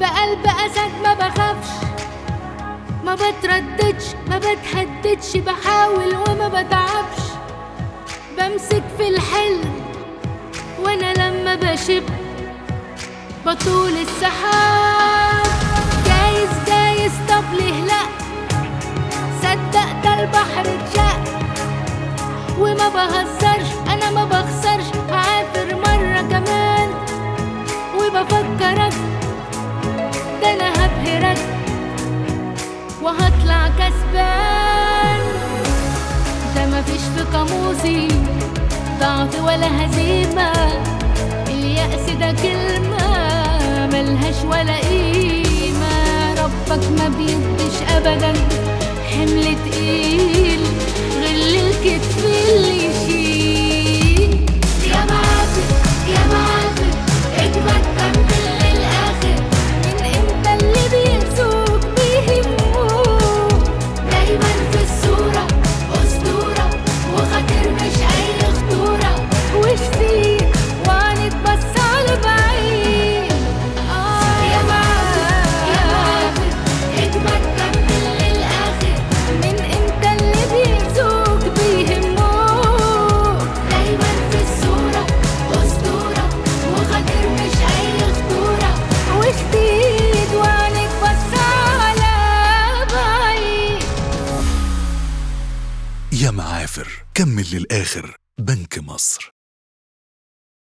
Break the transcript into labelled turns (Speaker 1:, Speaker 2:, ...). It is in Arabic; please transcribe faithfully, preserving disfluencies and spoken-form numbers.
Speaker 1: بقلب أسد ما بخافش، ما بترددش ما بتهددش، بحاول وما بتعبش، بمسك في الحلم وانا لما بشب بطول السحاب. جايز جايز طب ليه لأ، صدق ده البحر اتشق، وما بهزرش انا ما بخسرش، هعافر مرة كمان وبفكرك، ده انا هبهرك وهطلع كسبان. ده مفيش في قاموسي ضعف ولا هزيمة، اليأس ده كلمة ملهاش ولا قيمة. ربك ما بيديش أبدا حمل تقيل غير الكتف اللي يشيل. يا معافر يا معافر اجمد كمل للآخر، من امتى اللي بيأذوك بيهموك، دايما في الصورة أسطورة وخاطر مش أي خطورة، وشتيك وعنك بس على بعيد. آه يا معافر يا معافر اجمد كمل للآخر، من امتى اللي بيأذوك بيهموك، دايما في الصورة أسطورة وخاطر مش أي خطورة، وشتيك وعنك بس على بعيد.
Speaker 2: يا معافر كمل للآخر. بنك مصر.